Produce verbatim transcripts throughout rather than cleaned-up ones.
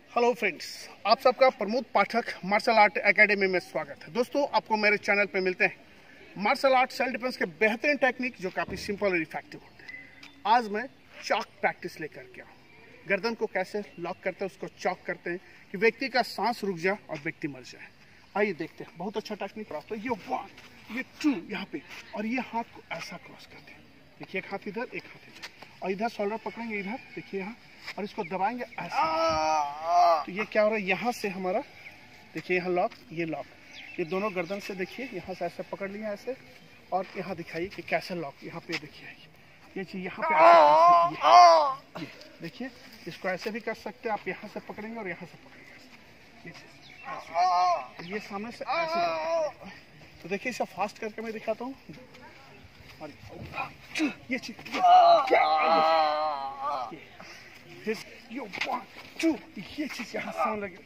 Hello friends, आप सबका Pramod Pathak martial art academy में स्वागत है। दोस्तों, आपको मेरे चैनल पे मिलते हैं मार्शल आर्ट सेल्फ डिफेंस के बेहतरीन टेक्निक जो काफ़ी सिंपल और इफेक्टिव होते हैं। आज मैं चॉक प्रैक्टिस लेकर के आऊँ। गर्दन को कैसे लॉक करते हैं, उसको चॉक करते हैं कि व्यक्ति का सांस रुक जाए और व्यक्ति मर जाए। आइए देखते हैं, बहुत अच्छा टेक्निक। तो ये वन, ये टू यहाँ पे, और ये हाथ को ऐसा क्रॉस करते हैं। देखिए, एक हाथ इधर, एक हाथ इधर, और इधर शोल्डर पकड़ेंगे, इधर देखिए यहाँ, और इसको दबाएंगे ऐसा। तो ये क्या हो रहा है, यहाँ से हमारा देखिए, यहाँ लॉक, ये लॉक, ये दोनों गर्दन से देखिए, यहाँ से ऐसे पकड़ लिया ऐसे, और यहाँ दिखाइए कि कैसे लॉक, यहाँ पे देखिए ये चीज यहाँ पे ऐसे, ये, ये देखिए, इसको ऐसे भी कर सकते हैं आप, यहाँ से पकड़ेंगे और यहाँ से पकड़ेंगे, ये चीज, ये सामने से ऐसे। तो देखिए, इसे फास्ट करके मैं दिखाता हूँ, और ये चीज, ये वन टू, ये चीज यहाँ साउंड लगे।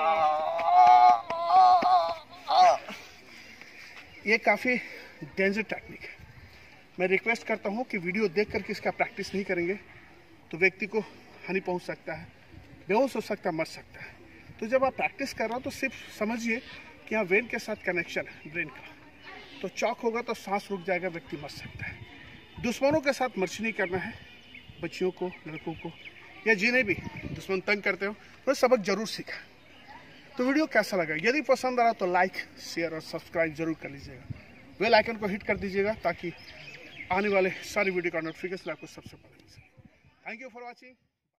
ये काफी डेंजर टेक्निक है। मैं रिक्वेस्ट करता हूँ कि वीडियो देख करके इसका प्रैक्टिस नहीं करेंगे तो व्यक्ति को हानि पहुँच सकता है, बेहोश हो सकता है, मर सकता है। तो जब आप प्रैक्टिस कर रहे हो तो सिर्फ समझिए कि यहाँ वेन के साथ कनेक्शन है, ब्रेन का। तो चॉक होगा तो सांस रुक जाएगा, व्यक्ति मर सकता है। दुश्मनों के साथ मर्ची नहीं करना है, बच्चियों को, लड़कों को, या जिन्हें भी दुश्मन तंग करते हो, तो सबक जरूर सीखा। तो वीडियो कैसा लगा, यदि पसंद आ रहा तो लाइक, शेयर और सब्सक्राइब जरूर कर लीजिएगा। बेल आइकन को हिट कर दीजिएगा ताकि आने वाले सारी वीडियो का नोटिफिकेशन आपको सबसे पहले मिल सके। Thank you for watching.